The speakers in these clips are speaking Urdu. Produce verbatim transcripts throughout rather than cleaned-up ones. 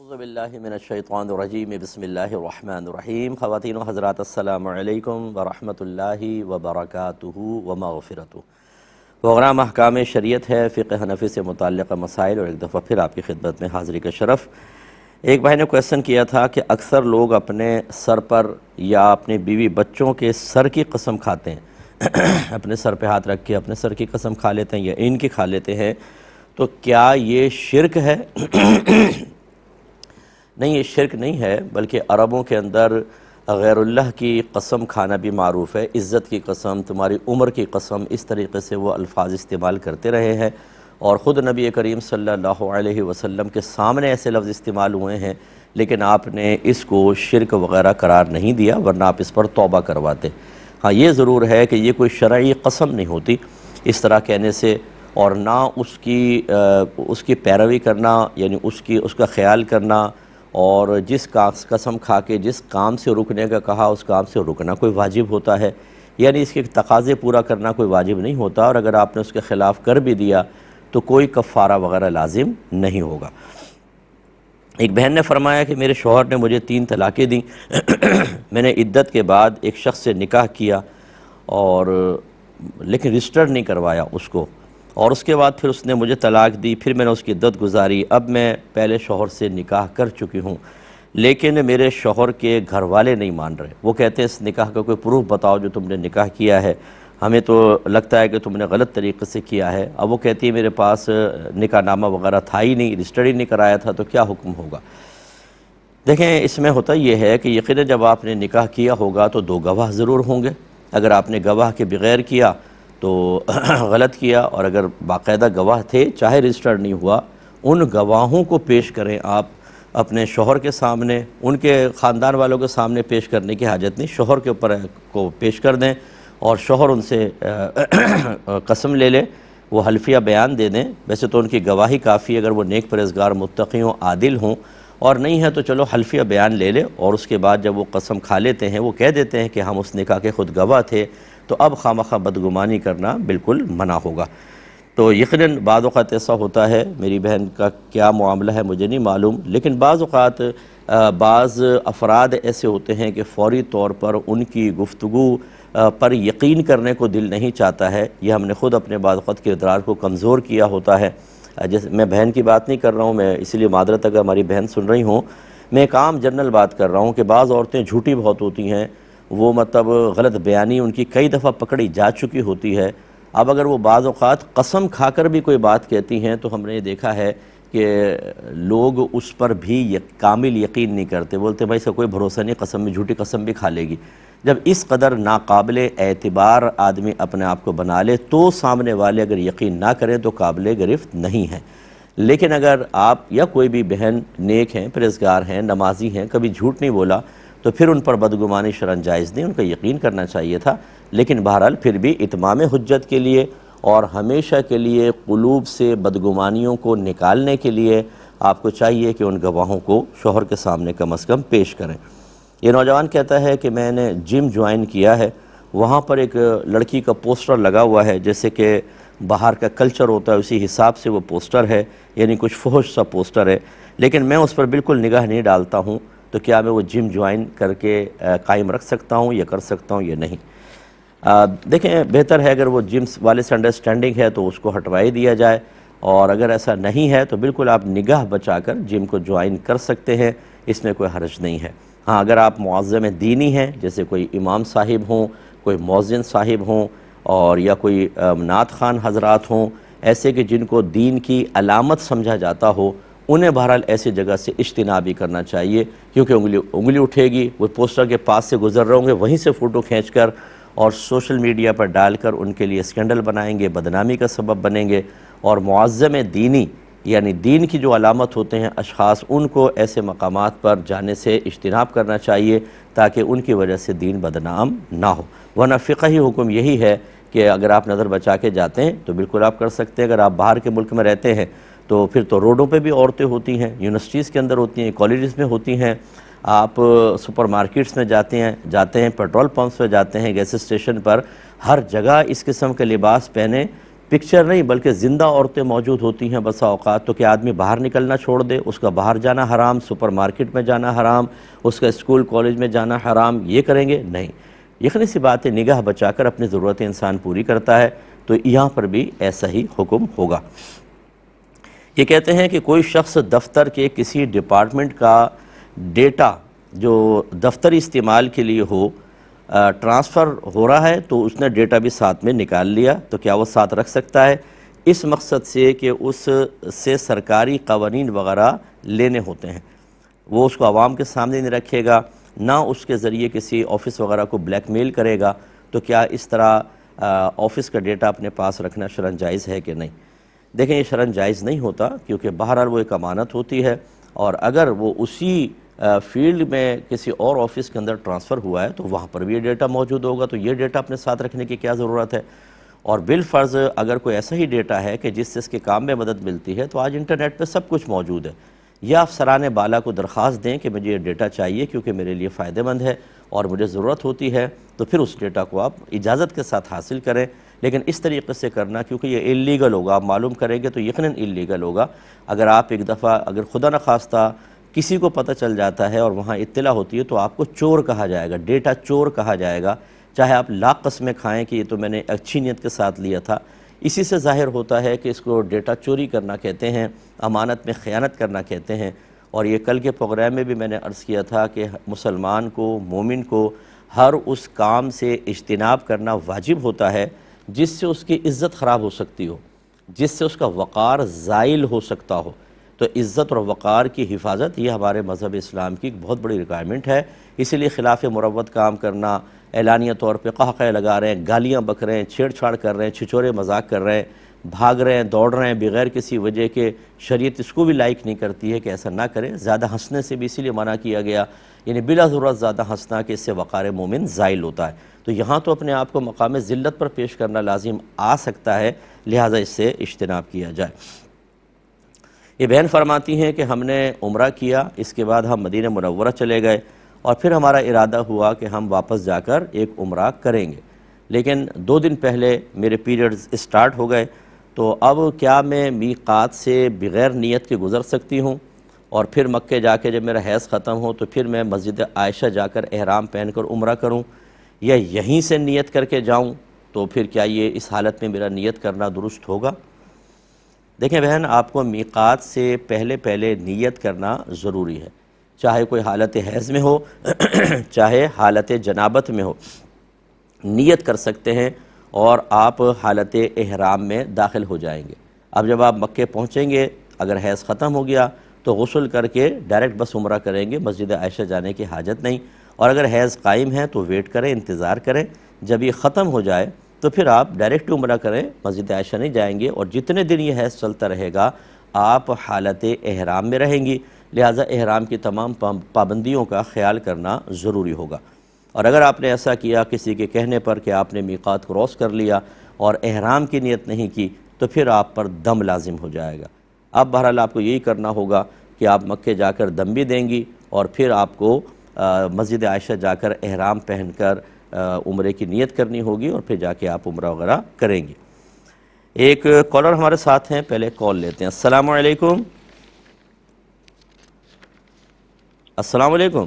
اعوذ باللہ من الشیطان الرجیم بسم اللہ الرحمن الرحیم۔ خواتین و حضرات السلام علیکم ورحمۃ اللہ وبرکاتہ ومغفرتہ۔ پروگرام احکام شریعت ہے، فقہ حنفی سے متعلقہ مسائل، اور ایک دفعہ پھر آپ کی خدمت میں حاضری کا شرف۔ ایک بھائی نے کویسچن کیا تھا کہ اکثر لوگ اپنے سر پر یا اپنے بیوی بچوں کے سر کی قسم کھاتے ہیں، اپنے سر پہ ہاتھ رکھ کے اپنے سر کی قسم کھا لیتے ہیں یا ان کی کھا لیتے ہیں، تو کیا یہ شرک ہے؟ نہیں، یہ شرک نہیں ہے، بلکہ عربوں کے اندر غیر اللہ کی قسم کھانا بھی معروف ہے۔ عزت کی قسم، تمہاری عمر کی قسم، اس طریقے سے وہ الفاظ استعمال کرتے رہے ہیں، اور خود نبی کریم صلی اللہ علیہ وسلم کے سامنے ایسے لفظ استعمال ہوئے ہیں، لیکن آپ نے اس کو شرک وغیرہ قرار نہیں دیا، ورنہ آپ اس پر توبہ کرواتے۔ ہاں، یہ ضرور ہے کہ یہ کوئی شرعی قسم نہیں ہوتی اس طرح کہنے سے، اور نہ اس کی اس کی پیروی کرنا، یعنی اس کی اس کا خیال کرنا، اور جس کا قسم کھا کے جس کام سے رکنے کا کہا اس کام سے رکنا کوئی واجب ہوتا ہے، یعنی اس کے تقاضے پورا کرنا کوئی واجب نہیں ہوتا، اور اگر آپ نے اس کے خلاف کر بھی دیا تو کوئی کفارہ وغیرہ لازم نہیں ہوگا۔ ایک بہن نے فرمایا کہ میرے شوہر نے مجھے تین طلاقیں دیں، میں نے عدت کے بعد ایک شخص سے نکاح کیا اور لیکن رجسٹر نہیں کروایا اس کو، اور اس کے بعد پھر اس نے مجھے طلاق دی، پھر میں نے اس کی عدت گزاری، اب میں پہلے شوہر سے نکاح کر چکی ہوں، لیکن میرے شوہر کے گھر والے نہیں مان رہے، وہ کہتے ہیں اس نکاح کا کوئی پروف بتاؤ جو تم نے نکاح کیا ہے، ہمیں تو لگتا ہے کہ تم نے غلط طریقے سے کیا ہے۔ اب وہ کہتی ہے میرے پاس نکاح نامہ وغیرہ تھا ہی نہیں، رجسٹر ہی نہیں کرایا تھا، تو کیا حکم ہوگا؟ دیکھیں، اس میں ہوتا یہ ہے کہ یقیناً جب آپ نے نکاح کیا ہوگا تو دو گواہ ضرور ہوں گے، اگر آپ نے گواہ کے بغیر کیا تو غلط کیا، اور اگر باقاعدہ گواہ تھے چاہے رجسٹر نہیں ہوا، ان گواہوں کو پیش کریں آپ اپنے شوہر کے سامنے، ان کے خاندان والوں کے سامنے پیش کرنے کی حاجت نہیں، شوہر کے اوپر کو پیش کر دیں، اور شوہر ان سے قسم لے لے، وہ حلفیہ بیان دے دیں۔ ویسے تو ان کی گواہی کافی، اگر وہ نیک پرہیزگار متقی ہوں، عادل ہوں، اور نہیں ہے تو چلو حلفیہ بیان لے لے، اور اس کے بعد جب وہ قسم کھا لیتے ہیں، وہ کہہ دیتے ہیں کہ ہم اس نکاح کے خود گواہ تھے، تو اب خامخواہ بدگمانی کرنا بالکل منع ہوگا۔ تو یقیناً بعض اوقات ایسا ہوتا ہے، میری بہن کا کیا معاملہ ہے مجھے نہیں معلوم، لیکن بعض اوقات بعض افراد ایسے ہوتے ہیں کہ فوری طور پر ان کی گفتگو پر یقین کرنے کو دل نہیں چاہتا ہے، یہ ہم نے خود اپنے بعض اوقات کردار کو کمزور کیا ہوتا ہے۔ جیسے میں بہن کی بات نہیں کر رہا ہوں، میں اس لیے معذرت اگر ہماری بہن سن رہی ہوں، میں ایک عام جنرل بات کر رہا ہوں کہ بعض عورتیں جھوٹی بہت ہوتی ہیں، وہ مطلب غلط بیانی ان کی کئی دفعہ پکڑی جا چکی ہوتی ہے۔ اب اگر وہ بعض اوقات قسم کھا کر بھی کوئی بات کہتی ہیں تو ہم نے یہ دیکھا ہے کہ لوگ اس پر بھی کامل یقین نہیں کرتے، بولتے بھائی اس کا کوئی بھروسہ نہیں، قسم میں جھوٹی قسم بھی کھا لے گی۔ جب اس قدر ناقابل اعتبار آدمی اپنے آپ کو بنا لے تو سامنے والے اگر یقین نہ کریں تو قابل گرفت نہیں ہے۔ لیکن اگر آپ یا کوئی بھی بہن نیک ہیں، پرہیزگار ہیں، نمازی ہیں، کبھی جھوٹ نہیں بولا، تو پھر ان پر بدگمانی شرعاً جائز نہیں، ان کا یقین کرنا چاہیے تھا، لیکن بہرحال پھر بھی اتمام حجت کے لیے اور ہمیشہ کے لیے قلوب سے بدگمانیوں کو نکالنے کے لیے آپ کو چاہیے کہ ان گواہوں کو شوہر کے سامنے کم از کم پیش کریں۔ یہ نوجوان کہتا ہے کہ میں نے جم جوائن کیا ہے، وہاں پر ایک لڑکی کا پوسٹر لگا ہوا ہے، جیسے کہ باہر کا کلچر ہوتا ہے اسی حساب سے وہ پوسٹر ہے، یعنی کچھ فحش سا پوسٹر ہے، لیکن میں اس پر بالکل نگاہ نہیں ڈالتا ہوں، تو کیا میں وہ جم جوائن کر کے قائم رکھ سکتا ہوں یا کر سکتا ہوں یا نہیں؟ دیکھیں، بہتر ہے اگر وہ جم والے سے انڈرسٹینڈنگ ہے تو اس کو ہٹوائی دیا جائے، اور اگر ایسا نہیں ہے تو بالکل آپ نگاہ بچا کر جم کو جوائن کر سکتے ہیں، اس میں کوئی حرج نہیں ہے۔ ہاں، اگر آپ معظم دینی ہیں، جیسے کوئی امام صاحب ہوں، کوئی مؤذن صاحب ہوں، اور یا کوئی نعت خوان حضرات ہوں، ایسے کہ جن کو دین کی علامت سمجھا جاتا ہو، انہیں بہرحال ایسی جگہ سے اجتناب بھی کرنا چاہیے، کیونکہ انگلی انگلی اٹھے گی، وہ پوسٹر کے پاس سے گزر رہے ہوں گے، وہیں سے فوٹو کھینچ کر اور سوشل میڈیا پر ڈال کر ان کے لیے اسکینڈل بنائیں گے، بدنامی کا سبب بنیں گے، اور معظم دینی یعنی دین کی جو علامت ہوتے ہیں اشخاص، ان کو ایسے مقامات پر جانے سے اجتناب کرنا چاہیے تاکہ ان کی وجہ سے دین بدنام نہ ہو۔ ورنہ فقہی حکم یہی ہے کہ اگر آپ نظر بچا کے جاتے ہیں تو بالکل آپ کر سکتے ہیں۔ اگر آپ باہر کے ملک میں رہتے ہیں تو پھر تو روڈوں پہ بھی عورتیں ہوتی ہیں، یونیورسٹیز کے اندر ہوتی ہیں، کالجز میں ہوتی ہیں، آپ سپر مارکیٹس میں جاتے ہیں جاتے ہیں پیٹرول پمپس پہ جاتے ہیں، گیس اسٹیشن پر، ہر جگہ اس قسم کے لباس پہنے پکچر نہیں بلکہ زندہ عورتیں موجود ہوتی ہیں بسا اوقات، تو کہ آدمی باہر نکلنا چھوڑ دے، اس کا باہر جانا حرام، سپر مارکیٹ میں جانا حرام، اس کا اسکول کالج میں جانا حرام، یہ کریں گے نہیں۔ یقینی سی بات ہے نگاہ بچا کر اپنی ضرورتیں انسان پوری کرتا ہے، تو یہاں پر بھی ایسا ہی حکم ہوگا۔ یہ کہتے ہیں کہ کوئی شخص دفتر کے کسی ڈپارٹمنٹ کا ڈیٹا جو دفتری استعمال کے لیے ہو ٹرانسفر ہو رہا ہے، تو اس نے ڈیٹا بھی ساتھ میں نکال لیا، تو کیا وہ ساتھ رکھ سکتا ہے؟ اس مقصد سے کہ اس سے سرکاری قوانین وغیرہ لینے ہوتے ہیں، وہ اس کو عوام کے سامنے نہیں رکھے گا، نہ اس کے ذریعے کسی آفس وغیرہ کو بلیک میل کرے گا، تو کیا اس طرح آفس کا ڈیٹا اپنے پاس رکھنا شرعاً جائز ہے کہ نہیں؟ دیکھیں یہ شرعاً جائز نہیں ہوتا، کیونکہ بہرحال وہ ایک امانت ہوتی ہے، اور اگر وہ اسی فیلڈ میں کسی اور آفس کے اندر ٹرانسفر ہوا ہے تو وہاں پر بھی یہ ڈیٹا موجود ہوگا، تو یہ ڈیٹا اپنے ساتھ رکھنے کی کیا ضرورت ہے؟ اور بالفرض اگر کوئی ایسا ہی ڈیٹا ہے کہ جس سے اس کے کام میں مدد ملتی ہے، تو آج انٹرنیٹ پہ سب کچھ موجود ہے، یا افسران بالا کو درخواست دیں کہ مجھے یہ ڈیٹا چاہیے کیونکہ میرے لیے فائدہ مند ہے اور مجھے ضرورت ہوتی ہے، تو پھر اس ڈیٹا کو آپ اجازت کے ساتھ حاصل کریں۔ لیکن اس طریقے سے کرنا، کیونکہ یہ اللیگل ہوگا، آپ معلوم کریں گے تو یقیناً اللیگل ہوگا۔ اگر آپ ایک دفعہ اگر خدا نخواستہ کسی کو پتہ چل جاتا ہے اور وہاں اطلاع ہوتی ہے، تو آپ کو چور کہا جائے گا، ڈیٹا چور کہا جائے گا، چاہے آپ لاکھ قسمیں کھائیں کہ یہ تو میں نے اچھی نیت کے ساتھ لیا تھا۔ اسی سے ظاہر ہوتا ہے کہ اس کو ڈیٹا چوری کرنا کہتے ہیں، امانت میں خیانت کرنا کہتے ہیں۔ اور یہ کل کے پروگرام میں بھی میں نے عرض کیا تھا کہ مسلمان کو، مومن کو ہر اس کام سے اجتناب کرنا واجب ہوتا ہے جس سے اس کی عزت خراب ہو سکتی ہو، جس سے اس کا وقار زائل ہو سکتا ہو۔ تو عزت اور وقار کی حفاظت یہ ہمارے مذہب اسلام کی ایک بہت بڑی ریکوائرمنٹ ہے، اسی لیے خلاف مروت کام کرنا، اعلانیہ طور پہ قہقہے لگا رہے ہیں، گالیاں بک رہے ہیں، چھیڑ چھاڑ کر رہے ہیں، چھچورے مذاق کر رہے ہیں، بھاگ رہے ہیں، دوڑ رہے ہیں بغیر کسی وجہ کے، شریعت اس کو بھی لائک نہیں کرتی ہے کہ ایسا نہ کریں۔ زیادہ ہنسنے سے بھی اسی لیے منع کیا گیا، یعنی بلا ضرورت زیادہ ہنسنا کہ اس سے وقار مومن زائل ہوتا ہے۔ تو یہاں تو اپنے آپ کو مقام ذلت پر پیش کرنا لازم آ سکتا ہے، لہٰذا اس سے اجتناب کیا جائے۔ یہ بہن فرماتی ہیں کہ ہم نے عمرہ کیا، اس کے بعد ہم مدینہ منورہ چلے گئے، اور پھر ہمارا ارادہ ہوا کہ ہم واپس جا کر ایک عمرہ کریں گے، لیکن دو دن پہلے میرے پیریڈز اسٹارٹ ہو گئے، تو اب کیا میں میقات سے بغیر نیت کے گزر سکتی ہوں؟ اور پھر مکے جا کے جب میرا حیض ختم ہو تو پھر میں مسجد عائشہ جا کر احرام پہن کر عمرہ کروں، یا یہیں سے نیت کر کے جاؤں؟ تو پھر کیا یہ اس حالت میں میرا نیت کرنا درست ہوگا؟ دیکھیں بہن، آپ کو میقات سے پہلے پہلے نیت کرنا ضروری ہے، چاہے کوئی حالت حیض میں ہو چاہے حالت جنابت میں ہو، نیت کر سکتے ہیں اور آپ حالت احرام میں داخل ہو جائیں گے۔ اب جب آپ مکے پہنچیں گے، اگر حیض ختم ہو گیا تو غسل کر کے ڈائریکٹ بس عمرہ کریں گے، مسجد عائشہ جانے کی حاجت نہیں، اور اگر حیض قائم ہے تو ویٹ کریں، انتظار کریں، جب یہ ختم ہو جائے تو پھر آپ ڈائریکٹ عمرہ کریں، مسجد عائشہ نہیں جائیں گے، اور جتنے دن یہ حیض چلتا رہے گا آپ حالت احرام میں رہیں گی، لہٰذا احرام کی تمام پابندیوں کا خیال کرنا ضروری ہوگا۔ اور اگر آپ نے ایسا کیا کسی کے کہنے پر کہ آپ نے میقات کراس کر لیا اور احرام کی نیت نہیں کی، تو پھر آپ پر دم لازم ہو جائے گا۔ اب بہرحال آپ کو یہی کرنا ہوگا کہ آپ مکے جا کر دم بھی دیں گی، اور پھر آپ کو مسجد عائشہ جا کر احرام پہن کر عمرے کی نیت کرنی ہوگی، اور پھر جا کے آپ عمرہ وغیرہ کریں گے۔ ایک کالر ہمارے ساتھ ہیں، پہلے کال لیتے ہیں۔ السلام علیکم۔ السلام علیکم۔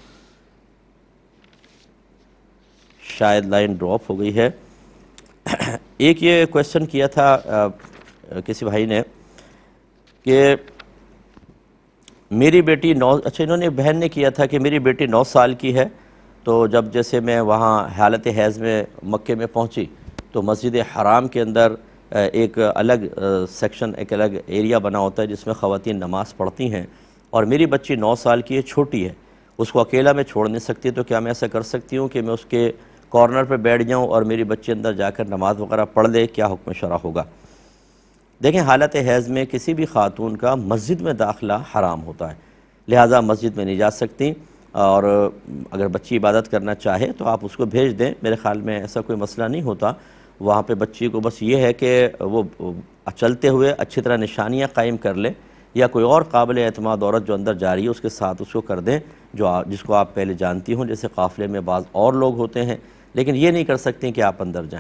شاید لائن ڈراپ ہو گئی ہے۔ ایک یہ کویسچن کیا تھا کسی بھائی نے کہ میری بیٹی نو اچھا انہوں نے بہن نے کیا تھا کہ میری بیٹی نو سال کی ہے، تو جب جیسے میں وہاں حالت حیض میں مکے میں پہنچی تو مسجد حرام کے اندر ایک الگ سیکشن، ایک الگ ایریا بنا ہوتا ہے جس میں خواتین نماز پڑھتی ہیں، اور میری بچی نو سال کی ہے، چھوٹی ہے، اس کو اکیلا میں چھوڑ نہیں سکتی، تو کیا میں ایسا کر سکتی ہوں کہ میں اس کے کارنر پہ بیٹھ جاؤں اور میری بچی اندر جا کر نماز وغیرہ پڑھ لے؟ کیا حکم شرع ہوگا؟ دیکھیں، حالت حیض میں کسی بھی خاتون کا مسجد میں داخلہ حرام ہوتا ہے، لہٰذا مسجد میں نہیں جا سکتی، اور اگر بچی عبادت کرنا چاہے تو آپ اس کو بھیج دیں، میرے خیال میں ایسا کوئی مسئلہ نہیں ہوتا۔ وہاں پہ بچی کو بس یہ ہے کہ وہ چلتے ہوئے اچھی طرح نشانیاں قائم کر لے، یا کوئی اور قابل اعتماد عورت جو اندر جا رہی ہے اس کے ساتھ اس کو کر دیں، جو جس کو آپ پہلے جانتی ہوں، جیسے قافلے میں بعض اور لوگ ہوتے ہیں، لیکن یہ نہیں کر سکتے کہ آپ اندر جائیں۔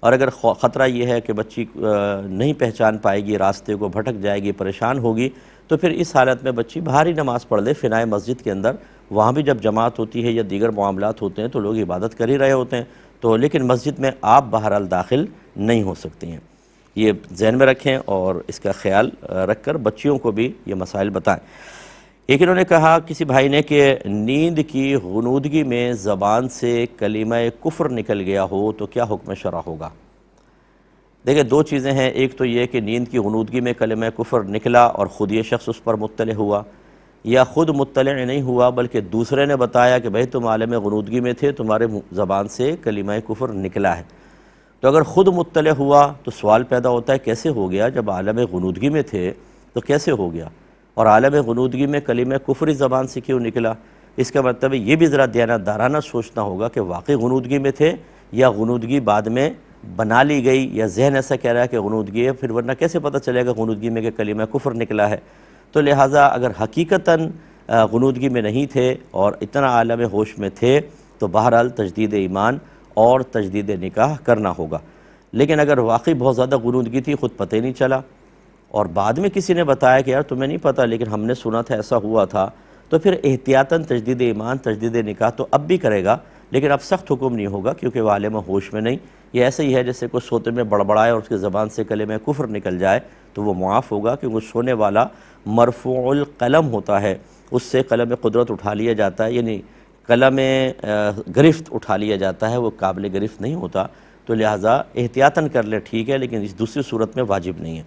اور اگر خطرہ یہ ہے کہ بچی نہیں پہچان پائے گی، راستے کو بھٹک جائے گی، پریشان ہوگی، تو پھر اس حالت میں بچی باہر ہی نماز پڑھ لے فنائے مسجد کے اندر. وہاں بھی جب جماعت ہوتی ہے یا دیگر معاملات ہوتے ہیں تو لوگ عبادت کر ہی رہے ہوتے ہیں، تو لیکن مسجد میں آپ بہرحال داخل نہیں ہو سکتی ہیں. یہ ذہن میں رکھیں اور اس کا خیال رکھ کر بچیوں کو بھی یہ مسائل بتائیں. ایک انہوں نے کہا کسی بھائی نے کہ نیند کی غنودگی میں زبان سے کلمہ کفر نکل گیا ہو تو کیا حکم شرع ہوگا؟ دیکھیں دو چیزیں ہیں، ایک تو یہ کہ نیند کی غنودگی میں کلمہ کفر نکلا اور خود یہ شخص اس پر مطلع ہوا، یا خود مطلع نہیں ہوا بلکہ دوسرے نے بتایا کہ بھئی تم عالم غنودگی میں تھے، تمہارے زبان سے کلمہ کفر نکلا ہے. تو اگر خود مطلع ہوا تو سوال پیدا ہوتا ہے کیسے ہو گیا؟ جب عالم غنودگی میں تھے تو کیسے ہو گیا؟ اور عالم غنودگی میں کلمہ کفر زبان سے کیوں نکلا؟ اس کا مطلب یہ بھی ذرا دیانتدارانہ سوچنا ہوگا کہ واقعی غنودگی میں تھے یا غنودگی بعد میں بنا لی گئی، یا ذہن ایسا کہہ رہا ہے کہ غنودگی ہے، پھر ورنہ کیسے پتہ چلے گا غنودگی میں کہ کلمہ کفر نکلا ہے؟ تو لہٰذا اگر حقیقتاً غنودگی میں نہیں تھے اور اتنا عالم ہوش میں تھے تو بہرحال تجدید ایمان اور تجدید نکاح کرنا ہوگا. لیکن اگر واقعی بہت زیادہ غنودگی تھی، خود پتہ ہی نہیں چلا اور بعد میں کسی نے بتایا کہ یار تمہیں نہیں پتہ لیکن ہم نے سنا تھا ایسا ہوا تھا، تو پھر احتیاطاً تجدید ایمان تجدید نکاح تو اب بھی کرے گا، لیکن اب سخت حکم نہیں ہوگا کیونکہ وہ عالم ہوش میں نہیں. یہ ایسا ہی ہے جیسے کوئی سوتے میں بڑبڑائے اور اس کی زبان سے کلمہ کفر نکل جائے تو وہ معاف ہوگا، کیونکہ سونے والا مرفوع القلم ہوتا ہے، اس سے قلم قدرت اٹھا لیا جاتا ہے، یعنی قلم گرفت اٹھا لیا جاتا ہے، وہ قابل گرفت نہیں ہوتا. تو لہٰذا احتیاطاً کر لے ٹھیک ہے، لیکن اس دوسری صورت میں واجب نہیں ہے.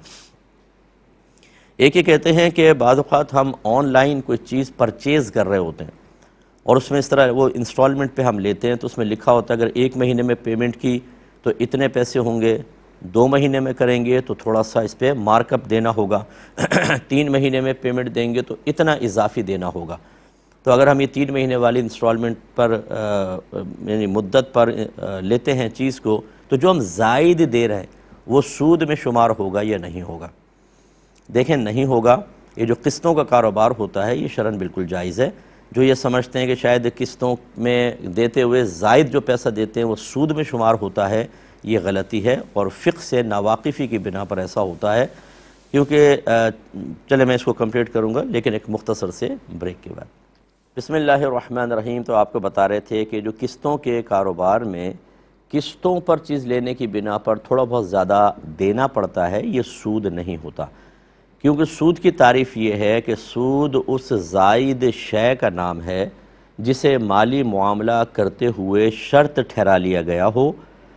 ایک یہ کہتے ہیں کہ بعض اوقات ہم آن لائن کوئی چیز پرچیز کر رہے ہوتے ہیں اور اس میں اس طرح وہ انسٹالمنٹ پہ ہم لیتے ہیں تو اس میں لکھا ہوتا ہے اگر ایک مہینے میں پیمنٹ کی تو اتنے پیسے ہوں گے، دو مہینے میں کریں گے تو تھوڑا سا اس پہ مارک اپ دینا ہوگا، تین مہینے میں پیمنٹ دیں گے تو اتنا اضافی دینا ہوگا. تو اگر ہم یہ تین مہینے والی انسٹالمنٹ پر یعنی مدت پر لیتے ہیں چیز کو، تو جو ہم زائد دے رہے ہیں وہ سود میں شمار ہوگا یا نہیں ہوگا؟ دیکھیں نہیں ہوگا. یہ جو قسطوں کا کاروبار ہوتا ہے یہ شرعاً بالکل جائز ہے. جو یہ سمجھتے ہیں کہ شاید قسطوں میں دیتے ہوئے زائد جو پیسہ دیتے ہیں وہ سود میں شمار ہوتا ہے، یہ غلطی ہے اور فقہ سے ناواقفی کی بنا پر ایسا ہوتا ہے. کیونکہ چلے میں اس کو کمپلیٹ کروں گا لیکن ایک مختصر سے بریک کے بعد. بسم اللہ الرحمن الرحیم. تو آپ کو بتا رہے تھے کہ جو قسطوں کے کاروبار میں قسطوں پر چیز لینے کی بنا پر تھوڑا بہت زیادہ دینا پڑتا ہے، یہ سود نہیں ہوتا. کیونکہ سود کی تعریف یہ ہے کہ سود اس زائد شے کا نام ہے جسے مالی معاملہ کرتے ہوئے شرط ٹھہرا لیا گیا ہو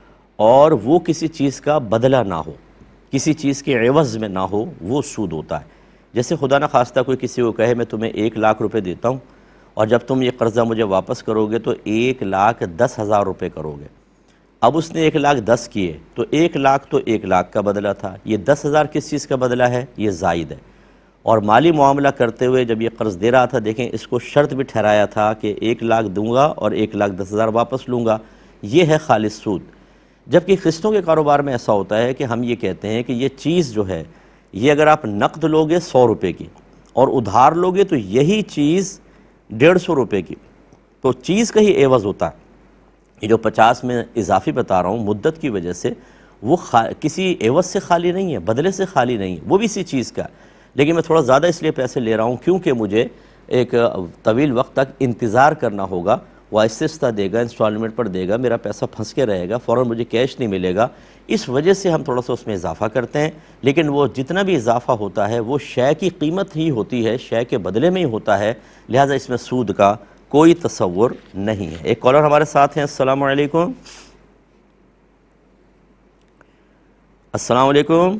اور وہ کسی چیز کا بدلہ نہ ہو، کسی چیز کے عوض میں نہ ہو، وہ سود ہوتا ہے. جیسے خدا نہ خواستہ کوئی کسی کو کہے میں تمہیں ایک لاکھ روپے دیتا ہوں اور جب تم یہ قرضہ مجھے واپس کرو گے تو ایک لاکھ دس ہزار روپے کرو گے. اب اس نے ایک لاکھ دس کیے تو ایک لاکھ تو ایک لاکھ کا بدلہ تھا، یہ دس ہزار کس چیز کا بدلہ ہے؟ یہ زائد ہے. اور مالی معاملہ کرتے ہوئے جب یہ قرض دے رہا تھا، دیکھیں اس کو شرط بھی ٹھہرایا تھا کہ ایک لاکھ دوں گا اور ایک لاکھ دس ہزار واپس لوں گا، یہ ہے خالص سود. جبکہ قسطوں کے کاروبار میں ایسا ہوتا ہے کہ ہم یہ کہتے ہیں کہ یہ چیز جو ہے یہ اگر آپ نقد لوگے سو روپے کی اور ادھار لوگے تو یہی چیز ڈیڑھ سو روپے کی، تو چیز کا ہی عوض ہوتا ہے. یہ جو پچاس میں اضافی بتا رہا ہوں مدت کی وجہ سے، وہ کسی عوض سے خالی نہیں ہے، بدلے سے خالی نہیں ہے، وہ بھی اسی چیز کا، لیکن میں تھوڑا زیادہ اس لیے پیسے لے رہا ہوں کیونکہ مجھے ایک طویل وقت تک انتظار کرنا ہوگا. وہ آہستہ آہستہ دے گا، انسٹالمنٹ پر دے گا، میرا پیسہ پھنس کے رہے گا، فوراً مجھے کیش نہیں ملے گا. اس وجہ سے ہم تھوڑا سا اس میں اضافہ کرتے ہیں، لیکن وہ جتنا بھی اضافہ ہوتا ہے وہ شے کی قیمت ہی ہوتی ہے، شے کے بدلے میں ہی ہوتا ہے، لہٰذا اس میں سود کا کوئی تصور نہیں ہے. ایک کالر ہمارے ساتھ ہیں. السلام علیکم. السلام علیکم.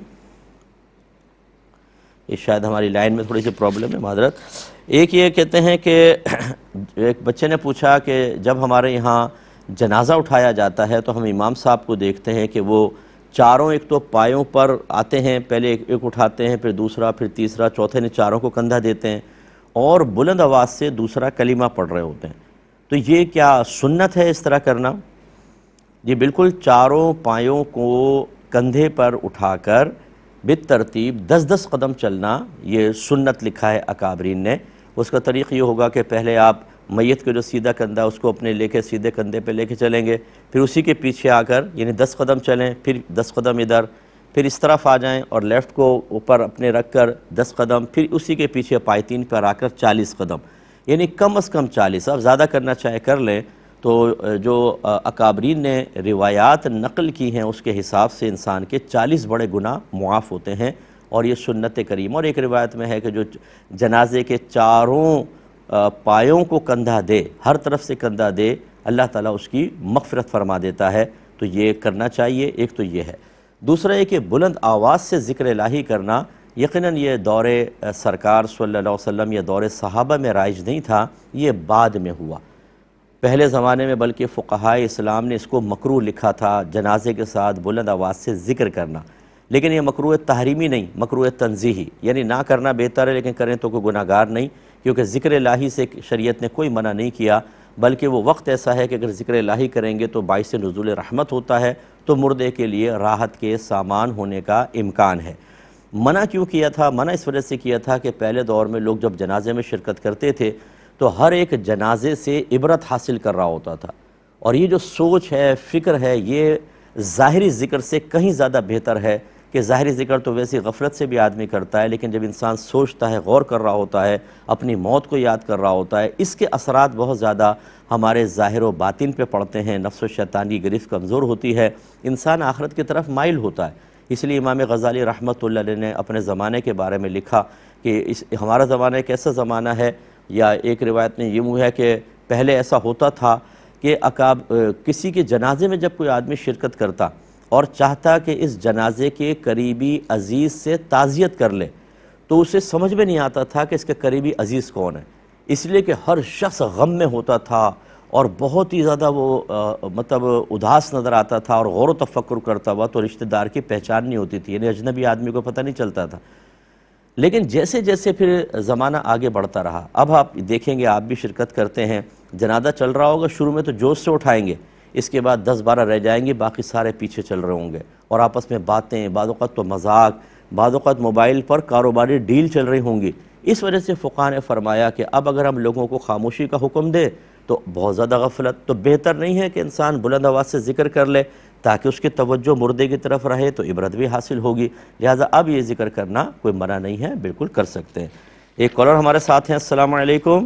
یہ شاید ہماری لائن میں تھوڑی سی پرابلم ہے، معذرت. ایک یہ کہتے ہیں کہ ایک بچے نے پوچھا کہ جب ہمارے یہاں جنازہ اٹھایا جاتا ہے تو ہم امام صاحب کو دیکھتے ہیں کہ وہ چاروں ایک تو پایوں پر آتے ہیں، پہلے ایک ایک اٹھاتے ہیں، پھر دوسرا، پھر تیسرا، چوتھے نے چاروں کو کندھا دیتے ہیں اور بلند آواز سے دوسرا کلمہ پڑھ رہے ہوتے ہیں. تو یہ کیا سنت ہے اس طرح کرنا؟ یہ بالکل چاروں پایوں کو کندھے پر اٹھا کر بالترتیب دس دس قدم چلنا یہ سنت لکھا ہے اکابرین نے. اس کا طریق یہ ہوگا کہ پہلے آپ میت کے جو سیدھا کندھا اس کو اپنے لے کے سیدھے کندھے پہ لے کے چلیں گے، پھر اسی کے پیچھے آ کر یعنی دس قدم چلیں، پھر دس قدم ادھر، پھر اس طرف آ جائیں اور لیفٹ کو اوپر اپنے رکھ کر دس قدم، پھر اسی کے پیچھے پائتین پر آ کر چالیس قدم، یعنی کم از کم چالیس. اب زیادہ کرنا چاہے کر لیں. تو جو اکابرین نے روایات نقل کی ہیں اس کے حساب سے انسان کے چالیس بڑے گناہ معاف ہوتے ہیں، اور یہ سنت کریم. اور ایک روایت میں ہے کہ جو جنازے کے چاروں پایوں کو کندھا دے، ہر طرف سے کندھا دے، اللہ تعالیٰ اس کی مغفرت فرما دیتا ہے. تو یہ کرنا چاہیے. ایک تو یہ ہے. دوسرا یہ کہ بلند آواز سے ذکر الہی کرنا، یقیناً یہ دور سرکار صلی اللہ علیہ وسلم یا دور صحابہ میں رائج نہیں تھا، یہ بعد میں ہوا. پہلے زمانے میں بلکہ فقہائے اسلام نے اس کو مکروہ لکھا تھا، جنازے کے ساتھ بلند آواز سے ذکر کرنا. لیکن یہ مکروہ تحریمی نہیں، مکروہ تنزیہی، یعنی نہ کرنا بہتر ہے، لیکن کریں تو کوئی گناہ گار نہیں، کیونکہ ذکر الہی سے شریعت نے کوئی منع نہیں کیا. بلکہ وہ وقت ایسا ہے کہ اگر ذکر الہی کریں گے تو باعث نزول رحمت ہوتا ہے، تو مردے کے لیے راحت کے سامان ہونے کا امکان ہے. منع کیوں کیا تھا؟ منع اس وجہ سے کیا تھا کہ پہلے دور میں لوگ جب جنازے میں شرکت کرتے تھے تو ہر ایک جنازے سے عبرت حاصل کر رہا ہوتا تھا، اور یہ جو سوچ ہے، فکر ہے، یہ ظاہری ذکر سے کہیں زیادہ بہتر ہے. کہ ظاہری ذکر تو ویسے غفلت سے بھی آدمی کرتا ہے، لیکن جب انسان سوچتا ہے، غور کر رہا ہوتا ہے، اپنی موت کو یاد کر رہا ہوتا ہے، اس کے اثرات بہت زیادہ ہمارے ظاہر و باطن پہ پڑتے ہیں. نفس و شیطان کی گرفت کمزور ہوتی ہے، انسان آخرت کی طرف مائل ہوتا ہے. اس لیے امام غزالی رحمۃ اللہ علیہ نے اپنے زمانے کے بارے میں لکھا کہ اس ہمارا زمانہ ایک ایسا زمانہ ہے، یا ایک روایت میں یہ ہے کہ پہلے ایسا ہوتا تھا کہ اکاب کسی کے جنازے میں جب کوئی آدمی شرکت کرتا اور چاہتا کہ اس جنازے کے قریبی عزیز سے تعزیت کر لے، تو اسے سمجھ میں نہیں آتا تھا کہ اس کے قریبی عزیز کون ہے، اس لیے کہ ہر شخص غم میں ہوتا تھا اور بہت ہی زیادہ وہ مطلب اداس نظر آتا تھا اور غور و تفکر کرتا ہوا، تو رشتہ دار کی پہچان نہیں ہوتی تھی، یعنی اجنبی آدمی کو پتہ نہیں چلتا تھا. لیکن جیسے جیسے پھر زمانہ آگے بڑھتا رہا، اب آپ دیکھیں گے، آپ بھی شرکت کرتے ہیں، جنازہ چل رہا ہوگا، شروع میں تو جوش سے اٹھائیں گے، اس کے بعد دس بارہ رہ جائیں گے، باقی سارے پیچھے چل رہے ہوں گے، اور آپس میں باتیں، بعض اوقات تو مذاق، بعض اوقات موبائل پر کاروباری ڈیل چل رہی ہوں گی. اس وجہ سے فقہاء نے فرمایا کہ اب اگر ہم لوگوں کو خاموشی کا حکم دے تو بہت زیادہ غفلت، تو بہتر نہیں ہے کہ انسان بلند آواز سے ذکر کر لے تاکہ اس کی توجہ مردے کی طرف رہے، تو عبرت بھی حاصل ہوگی. لہٰذا اب یہ ذکر کرنا کوئی منع نہیں ہے، بالکل کر سکتے ہیں. ایک کالر ہمارے ساتھ ہیں. السلام علیکم.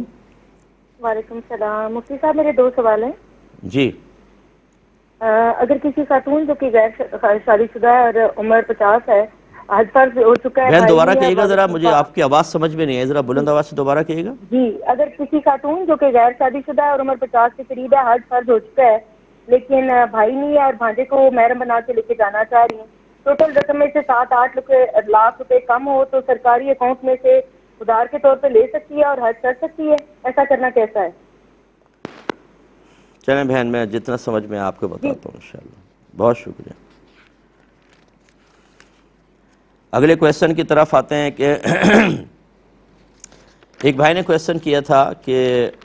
وعلیکم السلام. مفتی صاحب میرے دو سوال ہیں. جی. اگر کسی خاتون جو کہ غیر شادی شدہ ہے اور عمر پچاس ہے، حج فرض ہو چکا ہے، بہن دوبارہ کہیے گا ذرا، مجھے آپ کی آواز سمجھ میں نہیں ہے، ذرا بلند آواز سے دوبارہ کہیے گا. جی، اگر کسی خاتون جو کہ غیر شادی شدہ ہے اور عمر پچاس کے قریب ہے، حج فرض ہو چکا ہے، لیکن بھائی نہیں ہے اور بھانجے کو محرم بنا کے لے کے جانا چاہ رہی ہیں، ٹوٹل رقم میں سے سات آٹھ لاکھ روپے کم ہو تو سرکاری اکاؤنٹ میں سے ادھار کے طور پہ لے سکتی ہے اور حج کر سکتی ہے، ایسا کرنا کیسا ہے؟ چلیں بہن، میں جتنا سمجھ میں آپ کو بتاتا ہوں انشاءاللہ. بہت شکریہ. اگلے کویسچن کی طرف آتے ہیں کہ ایک بھائی نے کویسچن کیا تھا کہ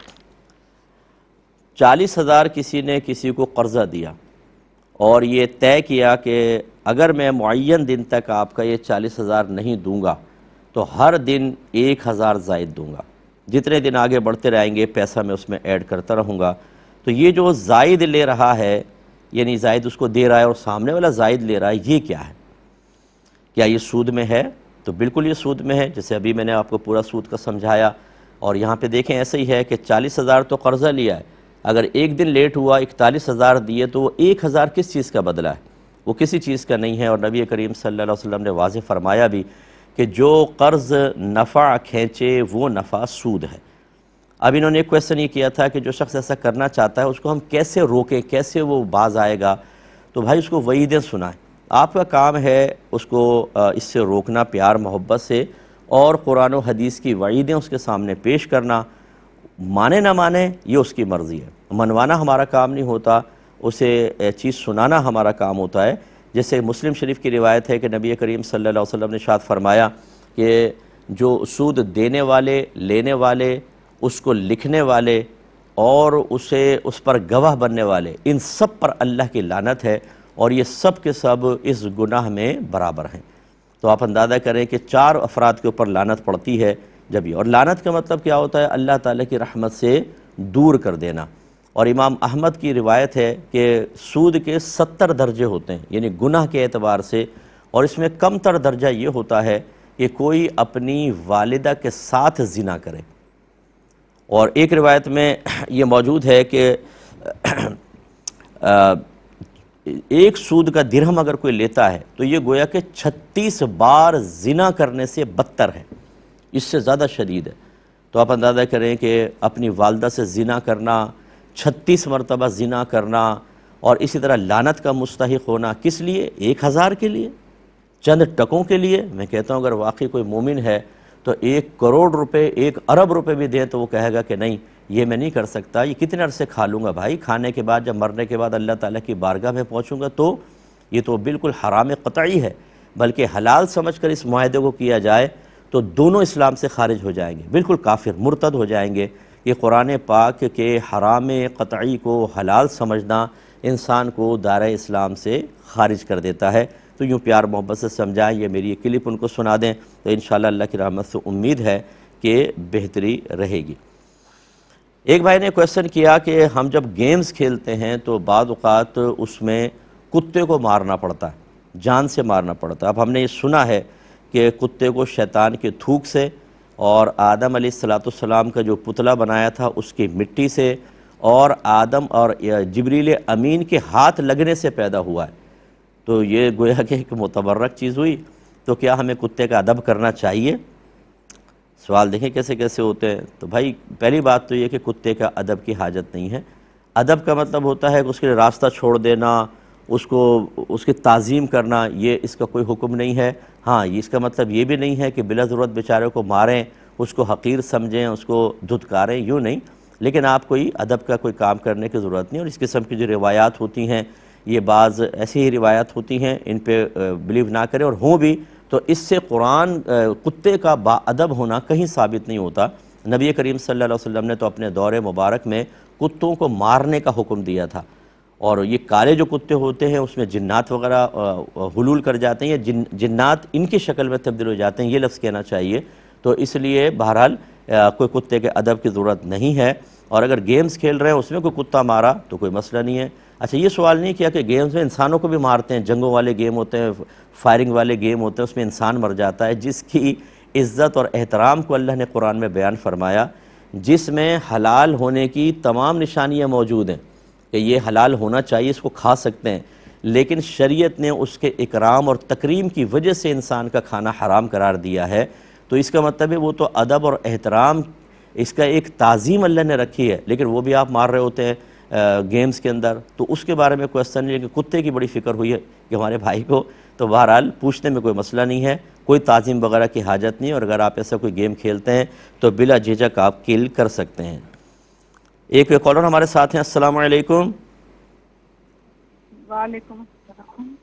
چالیس ہزار کسی نے کسی کو قرضہ دیا اور یہ طے کیا کہ اگر میں معین دن تک آپ کا یہ چالیس ہزار نہیں دوں گا تو ہر دن ایک ہزار زائد دوں گا، جتنے دن آگے بڑھتے رہیں گے پیسہ میں اس میں ایڈ کرتا رہوں گا. تو یہ جو زائد لے رہا ہے، یعنی زائد اس کو دے رہا ہے اور سامنے والا زائد لے رہا ہے، یہ کیا ہے؟ کیا یہ سود میں ہے؟ تو بالکل یہ سود میں ہے، جیسے ابھی میں نے آپ کو پورا سود کا سمجھایا. اور یہاں پہ دیکھیں ایسا ہی ہے کہ چالیس ہزار تو قرضہ لیا ہے، اگر ایک دن لیٹ ہوا اکتالیس ہزار دیے تو وہ ایک ہزار کس چیز کا بدلہ ہے؟ وہ کسی چیز کا نہیں ہے. اور نبی کریم صلی اللہ علیہ وسلم نے واضح فرمایا بھی کہ جو قرض نفع کھینچے وہ نفع سود ہے. اب انہوں نے ایک کویسچن یہ کیا تھا کہ جو شخص ایسا کرنا چاہتا ہے اس کو ہم کیسے روکیں، کیسے وہ باز آئے گا؟ تو بھائی اس کو وعیدیں سنائیں. آپ کا کام ہے اس کو اس سے روکنا پیار محبت سے، اور قرآن و حدیث کی وعیدیں اس کے سامنے پیش کرنا. مانے نہ مانے یہ اس کی مرضی ہے، منوانا ہمارا کام نہیں ہوتا، اسے چیز سنانا ہمارا کام ہوتا ہے. جیسے مسلم شریف کی روایت ہے کہ نبی کریم صلی اللہ علیہ وسلم نے ارشاد فرمایا کہ جو سود دینے والے، لینے والے، اس کو لکھنے والے اور اسے اس پر گواہ بننے والے، ان سب پر اللہ کی لعنت ہے، اور یہ سب کے سب اس گناہ میں برابر ہیں. تو آپ اندازہ کریں کہ چار افراد کے اوپر لعنت پڑتی ہے جب یہ، اور لعنت کا مطلب کیا ہوتا ہے؟ اللہ تعالیٰ کی رحمت سے دور کر دینا۔ اور امام احمد کی روایت ہے کہ سود کے ستر درجے ہوتے ہیں، یعنی گناہ کے اعتبار سے، اور اس میں کم تر درجہ یہ ہوتا ہے کہ کوئی اپنی والدہ کے ساتھ زنا کرے۔ اور ایک روایت میں یہ موجود ہے کہ ایک سود کا درہم اگر کوئی لیتا ہے تو یہ گویا کہ چھتیس بار زنا کرنے سے بدتر ہے، اس سے زیادہ شدید ہے۔ تو آپ اندازہ کریں کہ اپنی والدہ سے زنا کرنا، چھتیس مرتبہ زنا کرنا، اور اسی طرح لعنت کا مستحق ہونا، کس لیے؟ ایک ہزار کے لیے، چند ٹکوں کے لیے۔ میں کہتا ہوں اگر واقعی کوئی مومن ہے تو ایک کروڑ روپے، ایک ارب روپے بھی دیں تو وہ کہے گا کہ نہیں، یہ میں نہیں کر سکتا، یہ کتنے عرصے کھا لوں گا بھائی، کھانے کے بعد جب مرنے کے بعد اللہ تعالیٰ کی بارگاہ میں پہنچوں گا تو یہ تو بالکل حرام قطعی ہے۔ بلکہ حلال سمجھ کر اس معاہدے کو کیا جائے تو دونوں اسلام سے خارج ہو جائیں گے، بالکل کافر، مرتد ہو جائیں گے۔ یہ قرآن پاک کے حرام قطعی کو حلال سمجھنا انسان کو دائرہ اسلام سے خارج کر دیتا ہے۔ تو یوں پیار محبت سے سمجھائیں، یہ میری یہ کلپ ان کو سنا دیں تو انشاءاللہ اللہ کی رحمت سے امید ہے کہ بہتری رہے گی۔ ایک بھائی نے کویسچن کیا کہ ہم جب گیمز کھیلتے ہیں تو بعض اوقات اس میں کتے کو مارنا پڑتا ہے، جان سے مارنا پڑتا ہے۔ اب ہم نے یہ سنا ہے کہ کتے کو شیطان کے تھوک سے، اور آدم علیہ السلام کا جو پتلا بنایا تھا اس کی مٹی سے، اور آدم اور جبریل امین کے ہاتھ لگنے سے پیدا ہوا ہے۔ تو یہ گویا کہ ایک متبرک چیز ہوئی، تو کیا ہمیں کتے کا ادب کرنا چاہیے؟ سوال دیکھیں کیسے کیسے ہوتے ہیں۔ تو بھائی پہلی بات تو یہ کہ کتے کا ادب کی حاجت نہیں ہے۔ ادب کا مطلب ہوتا ہے کہ اس کے لیے راستہ چھوڑ دینا، اس کو اس کی تعظیم کرنا، یہ اس کا کوئی حکم نہیں ہے۔ ہاں، اس کا مطلب یہ بھی نہیں ہے کہ بلا ضرورت بیچارے کو ماریں، اس کو حقیر سمجھیں، اس کو دھتکاریں، یوں نہیں۔ لیکن آپ کوئی ادب کا کوئی کام کرنے کی ضرورت نہیں۔ اور اس قسم کی جو روایات ہوتی ہیں، یہ بعض ایسی ہی روایات ہوتی ہیں، ان پہ بلیو نہ کریں، اور ہوں بھی تو اس سے قرآن کتے کا با ادب ہونا کہیں ثابت نہیں ہوتا۔ نبی کریم صلی اللہ علیہ وسلم نے تو اپنے دور مبارک میں کتوں کو مارنے کا حکم دیا تھا۔ اور یہ کالے جو کتے ہوتے ہیں اس میں جنات وغیرہ حلول کر جاتے ہیں، یا جن جنات ان کی شکل میں تبدیل ہو جاتے ہیں، یہ لفظ کہنا چاہیے۔ تو اس لیے بہرحال کوئی کتے کے ادب کی ضرورت نہیں ہے۔ اور اگر گیمز کھیل رہے ہیں اس میں کوئی کتا مارا تو کوئی مسئلہ نہیں ہے۔ اچھا، یہ سوال نہیں کیا کہ گیمز میں انسانوں کو بھی مارتے ہیں، جنگوں والے گیم ہوتے ہیں، فائرنگ والے گیم ہوتے ہیں، اس میں انسان مر جاتا ہے، جس کی عزت اور احترام کو اللہ نے قرآن میں بیان فرمایا، جس میں حلال ہونے کی تمام نشانیاں موجود ہیں کہ یہ حلال ہونا چاہیے، اس کو کھا سکتے ہیں، لیکن شریعت نے اس کے اکرام اور تکریم کی وجہ سے انسان کا کھانا حرام قرار دیا ہے۔ تو اس کا مطلب ہے وہ تو ادب اور احترام، اس کا ایک تعظیم اللہ نے رکھی ہے، لیکن وہ بھی آپ مار رہے ہوتے ہیں گیمز کے اندر، تو اس کے بارے میں کویسچن نہیں ہے کہ کتے کی بڑی فکر ہوئی ہے کہ ہمارے بھائی کو، تو بہرحال پوچھنے میں کوئی مسئلہ نہیں ہے، کوئی تعظیم وغیرہ کی حاجت نہیں، اور اگر آپ ایسا کوئی گیم کھیلتے ہیں تو بلا جھجک آپ کل کر سکتے ہیں۔ ایک کالر ہمارے ساتھ ہیں۔ السلام علیکم۔ وعلیکم السلام۔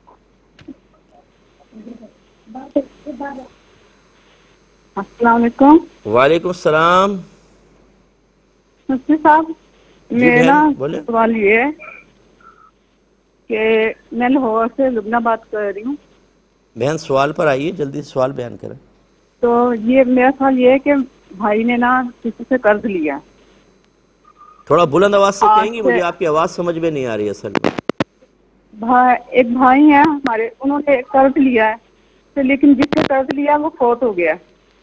السلام علیکم۔ وعلیکم السلام۔ مفتی صاحب، میرا بولے۔ سوال یہ ہے کہ میں لاہور سے لبنہ بات کر رہی ہوں۔ بہن سوال پر آئیے، جلدی سوال بیان کریں۔ تو یہ میرا سوال یہ ہے کہ بھائی نے نا کسی سے قرض لیا۔ تھوڑا بلند آواز سے کہیں گی، مجھے آپ کی آواز سمجھ میں نہیں آ رہی ہے اصل میں۔ بھائی ایک بھائی ہیں ہمارے، انہوں نے قرض لیا ہے، تو لیکن جس سے قرض لیا وہ فوت ہو گیا۔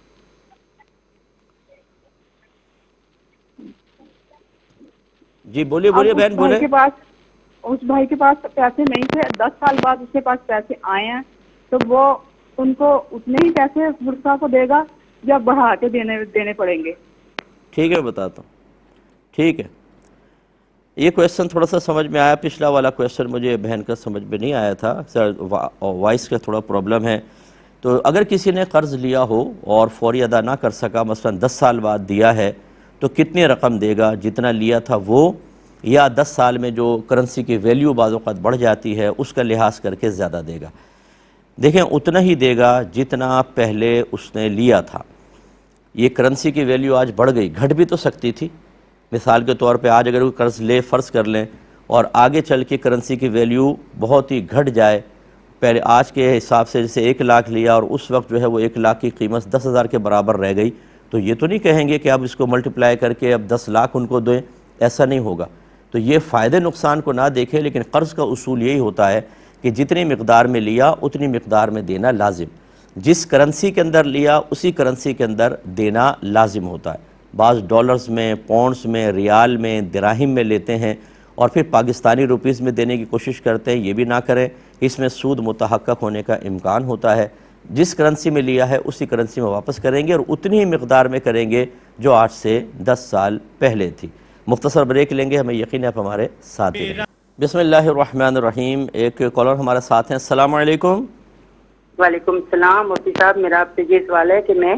جی بولیے بولیے بہن بولے۔ کے پاس اس بھائی کے پاس پیسے نہیں تھے، دس سال بعد اس کے پاس پیسے آئے ہیں، تو وہ ان کو اتنے ہی پیسے ورثہ کو دے گا یا بڑھا کے دینے دینے پڑیں گے؟ ٹھیک ہے، بتاتا ہوں۔ ٹھیک ہے، یہ کویسچن تھوڑا سا سمجھ میں آیا، پچھلا والا کویسچن مجھے بہن کا سمجھ میں نہیں آیا تھا، سر وائس کا تھوڑا پرابلم ہے۔ تو اگر کسی نے قرض لیا ہو اور فوری ادا نہ کر سکا، مثلا دس سال بعد دیا ہے، تو کتنی رقم دے گا؟ جتنا لیا تھا وہ، یا دس سال میں جو کرنسی کی ویلیو بعض اوقات بڑھ جاتی ہے اس کا لحاظ کر کے زیادہ دے گا؟ دیکھیں اتنا ہی دے گا جتنا پہلے اس نے لیا تھا۔ یہ کرنسی کی ویلیو آج بڑھ گئی، گھٹ بھی تو سکتی تھی۔ مثال کے طور پہ آج اگر کوئی قرض لے، فرض کر لیں، اور آگے چل کے کرنسی کی ویلیو بہت ہی گھٹ جائے، پہلے آج کے حساب سے جیسے ایک لاکھ لیا اور اس وقت جو ہے وہ ایک لاکھ کی قیمت دس ہزار کے برابر رہ گئی، تو یہ تو نہیں کہیں گے کہ اب اس کو ملٹیپلائی کر کے اب دس لاکھ ان کو دیں، ایسا نہیں ہوگا۔ تو یہ فائدے نقصان کو نہ دیکھیں، لیکن قرض کا اصول یہی ہوتا ہے کہ جتنی مقدار میں لیا اتنی مقدار میں دینا لازم، جس کرنسی کے اندر لیا اسی کرنسی کے اندر دینا لازم ہوتا ہے۔ بعض ڈالرز میں، پاؤنڈز میں، ریال میں، دراہم میں لیتے ہیں اور پھر پاکستانی روپیز میں دینے کی کوشش کرتے ہیں، یہ بھی نہ کریں، اس میں سود متحقق ہونے کا امکان ہوتا ہے۔ جس کرنسی میں لیا ہے اسی کرنسی میں واپس کریں گے اور اتنی ہی مقدار میں کریں گے جو آج سے دس سال پہلے تھی۔ مختصر بریک لیں گے، ہمیں یقین ہے آپ ہمارے ساتھ ہیں۔ بسم اللہ الرحمن الرحیم۔ ایک کالر ہمارے ساتھ ہیں۔ السلام علیکم۔ وعلیکم السلام۔ مفتی صاحب، میرا آپ سے یہ سوال ہے کہ میں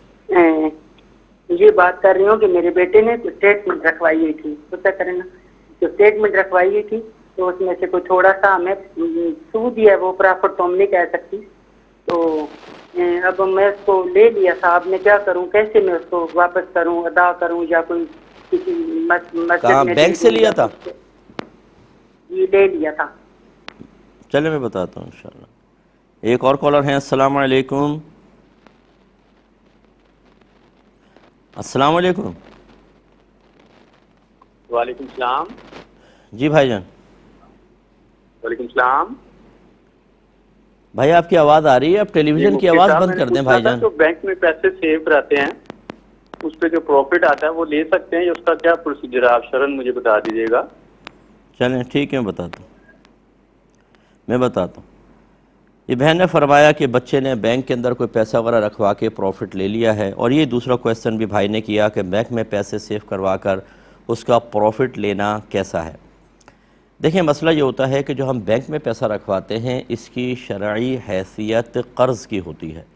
یہ بات کر رہی ہوں کہ میرے بیٹے نے اسٹیٹمنٹ رکھوائی ہوئی تھی، تو کیا کریں نا، جو اسٹیٹمنٹ رکھوائی ہوئی تھی تو اس میں سے کوئی تھوڑا سا ہمیں سود ہے، وہ پرافٹ تو ہم نہیں کہہ سکتی، تو اب میں اس کو لے لیا، صاحب نے کیا کروں، کیسے میں اس کو واپس کروں، ادا کروں، یا کوئی کسی مسجد میں بینک سے لیا تھا؟ یہ لے لیا تھا۔ چلے میں بتاتا ہوں انشاءاللہ۔ ایک اور کالر ہیں۔ السلام علیکم۔ السلام علیکم۔ وعلیکم السلام۔ جی بھائی جان۔ وعلیکم السلام۔ بھائی آپ کی آواز آ رہی ہے، آپ ٹیلی ویژن کی آواز بند کر دیں بھائی جان۔ جو بینک میں پیسے سیو رہتے ہیں اس پہ جو پروفٹ آتا ہے وہ لے سکتے ہیں، یا اس کا کیا پروسیجر ہے؟ آپ شرعن مجھے بتا دیجیے گا۔ چلیں ٹھیک ہے، میں بتاتا ہوں میں بتاتا ہوں یہ بہن نے فرمایا کہ بچے نے بینک کے اندر کوئی پیسہ وغیرہ رکھوا کے پروفٹ لے لیا ہے، اور یہ دوسرا کویسچن بھی بھائی نے کیا کہ بینک میں پیسے سیو کروا کر اس کا پروفٹ لینا کیسا ہے۔ دیکھیں مسئلہ یہ ہوتا ہے کہ جو ہم بینک میں پیسہ رکھواتے ہیں اس کی شرعی حیثیت قرض کی ہوتی ہے،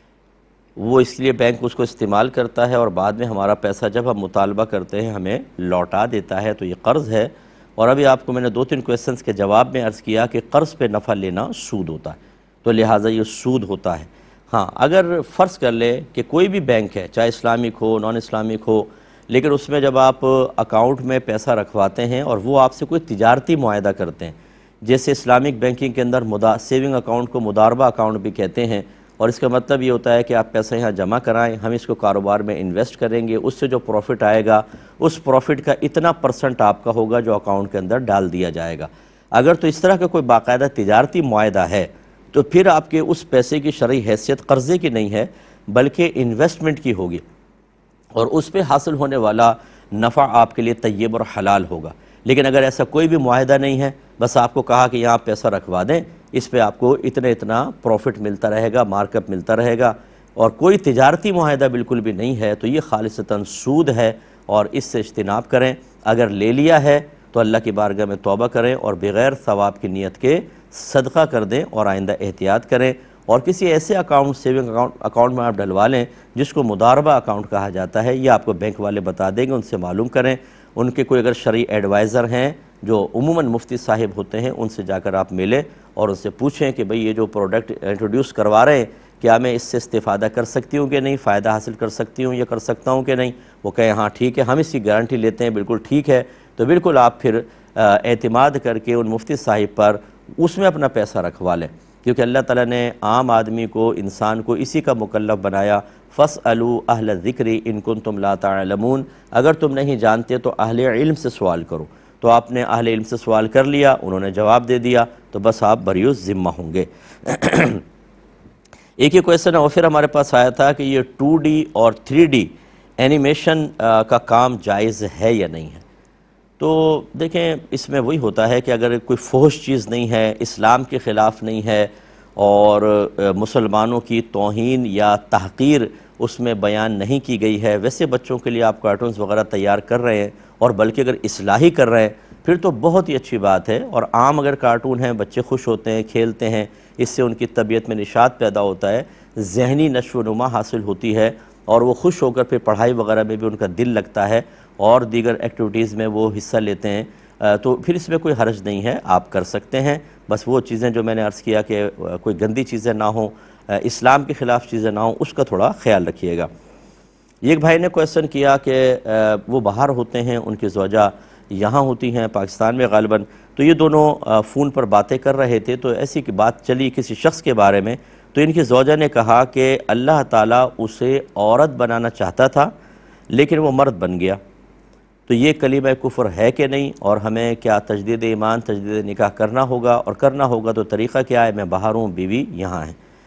وہ اس لیے بینک اس کو استعمال کرتا ہے اور بعد میں ہمارا پیسہ جب ہم مطالبہ کرتے ہیں ہمیں لوٹا دیتا ہے، تو یہ قرض ہے۔ اور ابھی آپ کو میں نے دو تین کویسچنز کے جواب میں عرض کیا کہ قرض پہ نفع لینا سود ہوتا ہے، تو لہٰذا یہ سود ہوتا ہے۔ ہاں اگر فرض کر لیں کہ کوئی بھی بینک ہے، چاہے اسلامک ہو نان اسلامک ہو، لیکن اس میں جب آپ اکاؤنٹ میں پیسہ رکھواتے ہیں اور وہ آپ سے کوئی تجارتی معاہدہ کرتے ہیں، جیسے اسلامک بینکنگ کے اندر مدا سیونگ اکاؤنٹ کو مضاربہ اکاؤنٹ بھی کہتے ہیں، اور اس کا مطلب یہ ہوتا ہے کہ آپ پیسہ یہاں جمع کرائیں، ہم اس کو کاروبار میں انویسٹ کریں گے، اس سے جو پروفٹ آئے گا اس پروفٹ کا اتنا پرسنٹ آپ کا ہوگا جو اکاؤنٹ کے اندر ڈال دیا جائے گا۔ اگر تو اس طرح کا کوئی باقاعدہ تجارتی معاہدہ ہے تو پھر آپ کے اس پیسے کی شرعی حیثیت قرضے کی نہیں ہے بلکہ انویسٹمنٹ کی ہوگی، اور اس پہ حاصل ہونے والا نفع آپ کے لیے طیب اور حلال ہوگا۔ لیکن اگر ایسا کوئی بھی معاہدہ نہیں ہے، بس آپ کو کہا کہ یہاں آپ پیسہ رکھوا دیں، اس پہ آپ کو اتنا اتنا پروفٹ ملتا رہے گا، مارک اپ ملتا رہے گا، اور کوئی تجارتی معاہدہ بالکل بھی نہیں ہے، تو یہ خالصتاً سود ہے اور اس سے اجتناب کریں۔ اگر لے لیا ہے تو اللہ کی بارگاہ میں توبہ کریں اور بغیر ثواب کی نیت کے صدقہ کر دیں اور آئندہ احتیاط کریں، اور کسی ایسے اکاؤنٹ سیونگ اکاؤنٹ اکاؤنٹ میں آپ ڈلوا لیں جس کو مضاربہ اکاؤنٹ کہا جاتا ہے، یہ آپ کو بینک والے بتا دیں گے، ان سے معلوم کریں۔ ان کے کوئی اگر شرعی ایڈوائزر ہیں جو عموماً مفتی صاحب ہوتے ہیں، ان سے جا کر آپ ملیں اور ان سے پوچھیں کہ بھئی یہ جو پروڈکٹ انٹروڈیوس کروا رہے ہیں کیا میں اس سے استفادہ کر سکتی ہوں کہ نہیں، فائدہ حاصل کر سکتی ہوں یا کر سکتا ہوں کہ نہیں۔ وہ کہیں ہاں ٹھیک ہے، ہم اس کی گارنٹی لیتے ہیں، بالکل ٹھیک ہے، تو بالکل آپ پھر اعتماد کر کے ان مفتی صاحب پر اس میں اپنا پیسہ رکھوا لیں، کیونکہ اللہ تعالیٰ نے عام آدمی کو، انسان کو اسی کا مکلف بنایا، فَاسْأَلُوا أَهْلَ الذِّكْرِ إِن كُنتُمْ لَا تَعْلَمُونَ، اگر تم نہیں جانتے تو اہل علم سے سوال کرو۔ تو آپ نے اہل علم سے سوال کر لیا، انہوں نے جواب دے دیا، تو بس آپ بری ذمہ ہوں گے۔ ایک ہی کویسچن اور پھر ہمارے پاس آیا تھا کہ یہ ٹو ڈی اور تھری ڈی اینیمیشن کا کام جائز ہے یا نہیں ہے۔ تو دیکھیں اس میں وہی ہوتا ہے کہ اگر کوئی فحش چیز نہیں ہے، اسلام کے خلاف نہیں ہے، اور مسلمانوں کی توہین یا تحقیر اس میں بیان نہیں کی گئی ہے، ویسے بچوں کے لیے آپ کارٹونز وغیرہ تیار کر رہے ہیں اور بلکہ اگر اصلاحی کر رہے ہیں پھر تو بہت ہی اچھی بات ہے، اور عام اگر کارٹون ہیں بچے خوش ہوتے ہیں، کھیلتے ہیں، اس سے ان کی طبیعت میں نشاط پیدا ہوتا ہے، ذہنی نشو و نما حاصل ہوتی ہے، اور وہ خوش ہو کر پھر پڑھائی وغیرہ میں بھی ان کا دل لگتا ہے اور دیگر ایکٹیویٹیز میں وہ حصہ لیتے ہیں، تو پھر اس میں کوئی حرج نہیں ہے، آپ کر سکتے ہیں۔ بس وہ چیزیں جو میں نے عرض کیا کہ کوئی گندی چیزیں نہ ہوں، اسلام کے خلاف چیزیں نہ ہوں، اس کا تھوڑا خیال رکھیے گا۔ ایک بھائی نے کویسچن کیا کہ وہ باہر ہوتے ہیں، ان کی زوجہ یہاں ہوتی ہیں پاکستان میں غالباً، تو یہ دونوں فون پر باتیں کر رہے تھے، تو ایسی کی بات چلی کسی شخص کے بارے میں، تو ان کی زوجہ نے کہا کہ اللہ تعالیٰ اسے عورت بنانا چاہتا تھا لیکن وہ مرد بن گیا، تو یہ کلمہ کفر ہے کہ نہیں، اور ہمیں کیا تجدید ایمان تجدید نکاح کرنا ہوگا، اور کرنا ہوگا تو طریقہ کیا ہے؟ میں باہر ہوں، بیوی یہاں ہے۔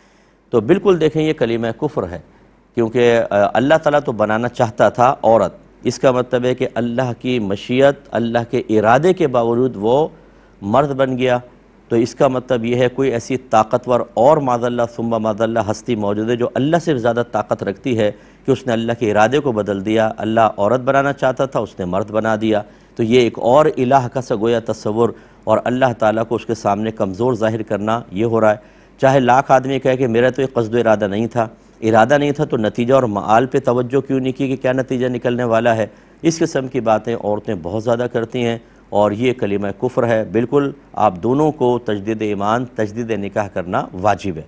تو بالکل دیکھیں یہ کلمہ کفر ہے، کیونکہ اللہ تعالیٰ تو بنانا چاہتا تھا عورت، اس کا مطلب ہے کہ اللہ کی مشیت، اللہ کے ارادے کے باوجود وہ مرد بن گیا، تو اس کا مطلب یہ ہے کوئی ایسی طاقتور اور معاذ اللہ ثم معاذ اللہ ہستی موجود ہے جو اللہ سے زیادہ طاقت رکھتی ہے کہ اس نے اللہ کے ارادے کو بدل دیا، اللہ عورت بنانا چاہتا تھا اس نے مرد بنا دیا۔ تو یہ ایک اور الہ کا سا گویا تصور اور اللہ تعالیٰ کو اس کے سامنے کمزور ظاہر کرنا یہ ہو رہا ہے۔ چاہے لاکھ آدمی کہے کہ میرا تو یہ قصد و ارادہ نہیں تھا، ارادہ نہیں تھا تو نتیجہ اور معال پہ توجہ کیوں نہیں کی کہ کیا نتیجہ نکلنے والا ہے؟ اس قسم کی باتیں عورتیں بہت زیادہ کرتی ہیں، اور یہ کلمہ کفر ہے۔ بالکل آپ دونوں کو تجدید ایمان تجدید نکاح کرنا واجب ہے،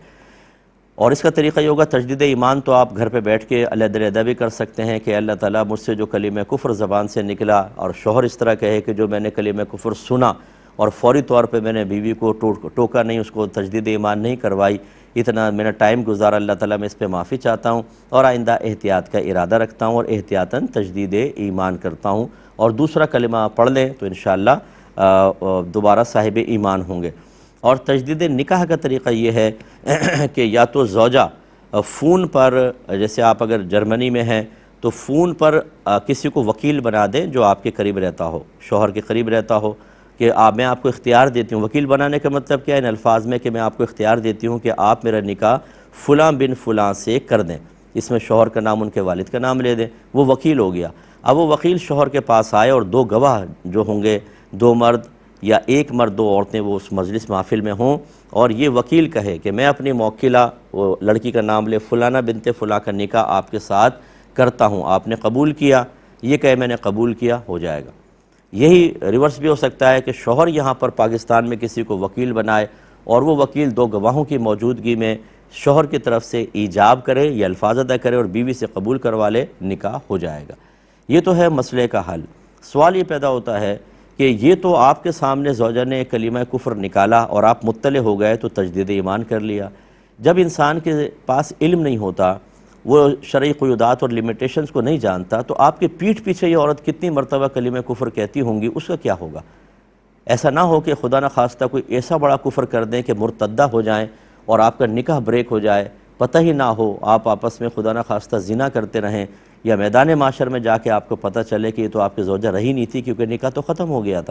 اور اس کا طریقہ یہ ہوگا تجدید ایمان تو آپ گھر پہ بیٹھ کے علیحدہ علیحدہ بھی کر سکتے ہیں کہ اللہ تعالیٰ مجھ سے جو کلمہ کفر زبان سے نکلا، اور شوہر اس طرح کہے کہ جو میں نے کلمہ کفر سنا اور فوری طور پہ میں نے بیوی کو ٹوکا نہیں، اس کو تجدید ایمان نہیں کروائی، اتنا میں نے ٹائم گزارا، اللہ تعالیٰ میں اس پہ معافی چاہتا ہوں اور آئندہ احتیاط کا ارادہ رکھتا ہوں اور احتیاطاً تجدید ایمان کرتا ہوں، اور دوسرا کلمہ آپ پڑھ لیں تو انشاءاللہ دوبارہ صاحب ایمان ہوں گے۔ اور تجدید نکاح کا طریقہ یہ ہے کہ یا تو زوجہ فون پر، جیسے آپ اگر جرمنی میں ہیں تو فون پر کسی کو وکیل بنا دیں جو آپ کے قریب رہتا ہو، شوہر کے قریب رہتا ہو، کہ آپ میں آپ کو اختیار دیتی ہوں۔ وکیل بنانے کا مطلب کیا ہے؟ ان الفاظ میں کہ میں آپ کو اختیار دیتی ہوں کہ آپ میرا نکاح فلاں بن فلاں سے کر دیں، اس میں شوہر کا نام ان کے والد کا نام لے دیں، وہ وکیل ہو گیا۔ اب وہ وکیل شوہر کے پاس آئے اور دو گواہ جو ہوں گے، دو مرد یا ایک مرد دو عورتیں وہ اس مجلس محفل میں ہوں، اور یہ وکیل کہے کہ میں اپنی موکلہ وہ لڑکی کا نام لے فلانہ بنت فلاں کا نکاح آپ کے ساتھ کرتا ہوں، آپ نے قبول کیا، یہ کہے میں نے قبول کیا، ہو جائے گا۔ یہی ریورس بھی ہو سکتا ہے کہ شوہر یہاں پر پاکستان میں کسی کو وکیل بنائے اور وہ وکیل دو گواہوں کی موجودگی میں شوہر کی طرف سے ایجاب کرے یا الفاظ ادا کرے اور بیوی سے قبول کروا لے، نکاح ہو جائے گا۔ یہ تو ہے مسئلے کا حل۔ سوال یہ پیدا ہوتا ہے کہ یہ تو آپ کے سامنے زوجہ نے کلمہ کفر نکالا اور آپ مطلع ہو گئے تو تجدید ایمان کر لیا۔ جب انسان کے پاس علم نہیں ہوتا، وہ شرعی قیودات اور لیمیٹیشنز کو نہیں جانتا، تو آپ کے پیٹھ پیچھے یہ عورت کتنی مرتبہ کلمہ کفر کہتی ہوں گی، اس کا کیا ہوگا؟ ایسا نہ ہو کہ خدا نہ خواستہ کوئی ایسا بڑا کفر کر دیں کہ مرتدہ ہو جائیں اور آپ کا نکاح بریک ہو جائے، پتہ ہی نہ ہو، آپ آپس میں خدا نہ خواستہ زنا کرتے رہیں، یا میدان معاشر میں جا کے آپ کو پتہ چلے کہ یہ تو آپ کی زوجہ رہی نہیں تھی کیونکہ نکاح تو ختم ہو گیا تھا۔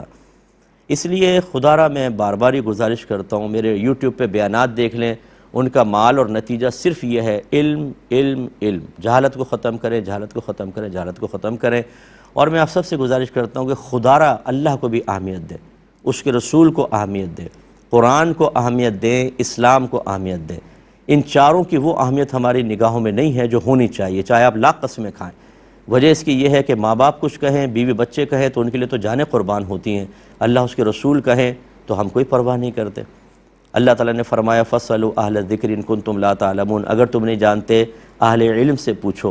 اس لیے خدا را میں بار بار یہ گزارش کرتا ہوں، میرے یوٹیوب پہ بیانات دیکھ لیں، ان کا مال اور نتیجہ صرف یہ ہے، علم علم علم، جہالت کو ختم کریں، جہالت کو ختم کریں، جہالت کو ختم کریں۔ اور میں آپ سب سے گزارش کرتا ہوں کہ خدا را اللہ کو بھی اہمیت دیں، اس کے رسول کو اہمیت دیں، قرآن کو اہمیت دیں، اسلام کو اہمیت دیں۔ ان چاروں کی وہ اہمیت ہماری نگاہوں میں نہیں ہے جو ہونی چاہیے، چاہے آپ لاکھ قسمیں کھائیں۔ وجہ اس کی یہ ہے کہ ماں باپ کچھ کہیں، بیوی بچے کہیں تو ان کے لیے تو جانیں قربان ہوتی ہیں، اللہ اس کے رسول کہیں تو ہم کوئی پرواہ نہیں کرتے۔ اللہ تعالیٰ نے فرمایا فَاسْأَلُوا أَهْلَ الذِّكْرِ إِن كُنتُمْ لَا تَعْلَمُونَ، اگر تم نہیں جانتے اہل علم سے پوچھو۔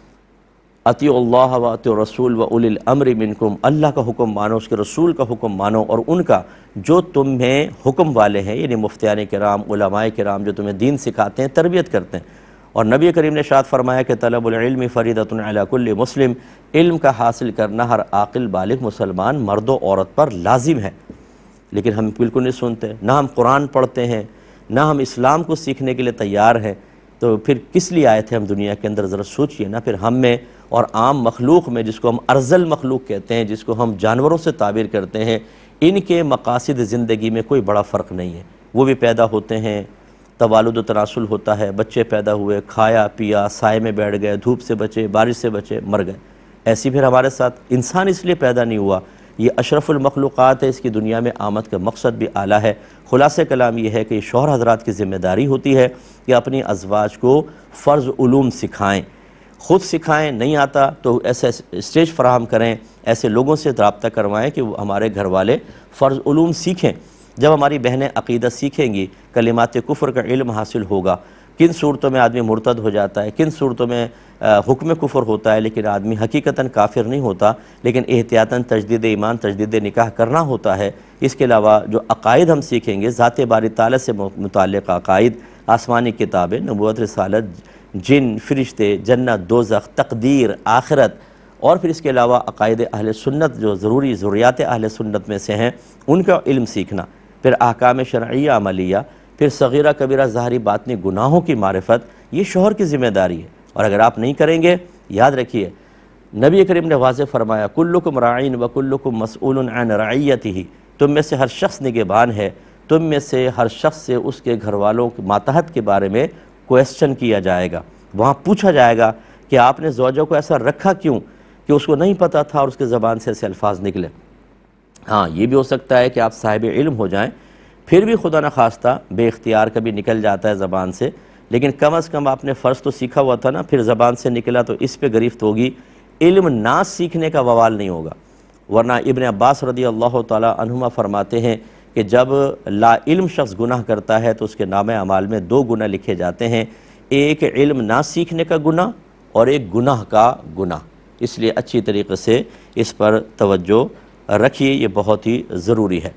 اطیعوا اللہ وَاطیعوا الرسول وَأُولِي الْأَمْرِ مِنْكُمْ، اللہ کا حکم مانو، اس کے رسول کا حکم مانو، اور ان کا جو تمہیں حکم والے ہیں، یعنی مفتیان کرام، علماء کرام جو تمہیں دین سکھاتے ہیں، تربیت کرتے ہیں۔ اور نبی کریم نے ارشاد فرمایا کہ طلب العلم فریضۃ علی کل مسلم، علم کا حاصل کرنا ہر عاقل بالغ مسلمان مرد و عورت پر لازم ہے۔ لیکن ہم بالکل نہیں سنتے، نہ ہم قرآن پڑھتے ہیں، نہ ہم اسلام کو سیکھنے کے لیے تیار ہیں، تو پھر کس لیے آئے تھے ہم دنیا کے اندر؟ ذرا سوچئے نا۔ پھر ہم میں اور عام مخلوق میں، جس کو ہم ارذل مخلوق کہتے ہیں، جس کو ہم جانوروں سے تعبیر کرتے ہیں، ان کے مقاصد زندگی میں کوئی بڑا فرق نہیں ہے۔ وہ بھی پیدا ہوتے ہیں، توالد و تناسل ہوتا ہے، بچے پیدا ہوئے، کھایا پیا، سائے میں بیٹھ گئے، دھوپ سے بچے، بارش سے بچے، مر گئے۔ ایسی پھر ہمارے ساتھ انسان اس لیے پیدا نہیں ہوا، یہ اشرف المخلوقات ہے، اس کی دنیا میں آمد کا مقصد بھی اعلیٰ ہے۔ خلاصہ کلام یہ ہے کہ یہ شوہر حضرات کی ذمہ داری ہوتی ہے کہ اپنی ازواج کو فرض علوم سکھائیں، خود سکھائیں، نہیں آتا تو ایسے اسٹیج فراہم کریں، ایسے لوگوں سے رابطہ کروائیں کہ وہ ہمارے گھر والے فرض علوم سیکھیں۔ جب ہماری بہنیں عقیدہ سیکھیں گی، کلمات کفر کا علم حاصل ہوگا، کن صورتوں میں آدمی مرتد ہو جاتا ہے، کن صورتوں میں حکم کفر ہوتا ہے لیکن آدمی حقیقتاً کافر نہیں ہوتا، لیکن احتیاطاً تجدید ایمان تجدید نکاح کرنا ہوتا ہے۔ اس کے علاوہ جو عقائد ہم سیکھیں گے، ذات باری تعالیٰ سے متعلق عقائد، آسمانی کتابیں، نبوت، رسالت، جن، فرشتے، جنت، دوزخ، تقدیر، آخرت، اور پھر اس کے علاوہ عقائد اہل سنت جو ضروری ضروریات اہل سنت میں سے ہیں ان کا علم سیکھنا، پھر احکام شرعیہ عملیہ، پھر صغیرہ کبیرہ ظاہری باطنی گناہوں کی معرفت، یہ شوہر کی ذمہ داری ہے۔ اور اگر آپ نہیں کریں گے، یاد رکھیے نبی کریم نے واضح فرمایا کلکم راعین و کلکم مسئول عن رعیتہ، تم میں سے ہر شخص نگہبان ہے، تم میں سے ہر شخص سے اس کے گھر والوں کے ماتحت کے بارے میں کویسچن کیا جائے گا، وہاں پوچھا جائے گا کہ آپ نے زوجہ کو ایسا رکھا کیوں کہ اس کو نہیں پتہ تھا اور اس کے زبان سے ایسے الفاظ نکلے۔ ہاں یہ بھی ہو سکتا ہے کہ آپ صاحب علم ہو جائیں، پھر بھی خدا نخواستہ بے اختیار کبھی نکل جاتا ہے زبان سے، لیکن کم از کم آپ نے فرض تو سیکھا ہوا تھا نا، پھر زبان سے نکلا تو اس پہ گرفت ہوگی، علم نہ سیکھنے کا ووال نہیں ہوگا۔ ورنہ ابن عباس رضی اللہ تعالی عنہما فرماتے ہیں کہ جب لا علم شخص گناہ کرتا ہے تو اس کے نامہ اعمال میں دو گناہ لکھے جاتے ہیں، ایک علم نہ سیکھنے کا گناہ اور ایک گناہ کا گناہ۔ اس لیے اچھی طریقے سے اس پر توجہ رکھیے، یہ بہت ہی ضروری ہے۔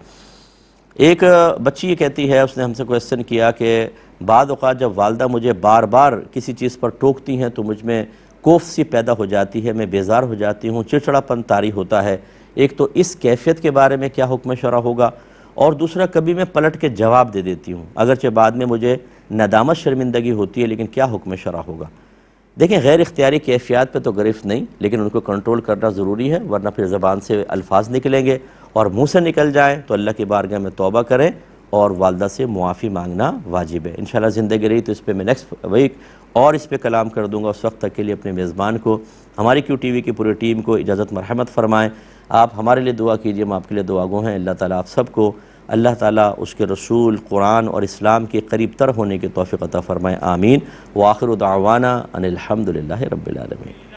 ایک بچی یہ کہتی ہے، اس نے ہم سے کویسچن کیا کہ بعض اوقات جب والدہ مجھے بار بار کسی چیز پر ٹوکتی ہیں تو مجھ میں کوف سی پیدا ہو جاتی ہے، میں بیزار ہو جاتی ہوں، چڑچڑا پن طاری ہوتا ہے۔ ایک تو اس کیفیت کے بارے میں کیا حکم شرع ہوگا، اور دوسرا کبھی میں پلٹ کے جواب دے دیتی ہوں اگرچہ بعد میں مجھے ندامت شرمندگی ہوتی ہے، لیکن کیا حکم شرع ہوگا؟ دیکھیں غیر اختیاری کیفیات پہ تو گرفت نہیں، لیکن ان کو کنٹرول کرنا ضروری ہے، ورنہ پھر زبان سے الفاظ نکلیں گے اور منہ سے نکل جائیں تو اللہ کی بارگاہ میں توبہ کریں اور والدہ سے معافی مانگنا واجب ہے۔ انشاءاللہ زندگی رہی تو اس پہ میں نیکسٹ ویک اور اس پہ کلام کر دوں گا۔ اس وقت تک کے لیے اپنے میزبان کو، ہماری کیو ٹی وی کی پوری ٹیم کو اجازت مرحمت فرمائیں۔ آپ ہمارے لیے دعا کیجئے، ہم آپ کے لیے دعا گو ہیں۔ اللہ تعالیٰ آپ سب کو، اللہ تعالیٰ اس کے رسول، قرآن اور اسلام کے قریب تر ہونے کی توفیق عطا فرمائے، آمین۔ وآخر دعوانا ان الحمدللہ رب العالمین۔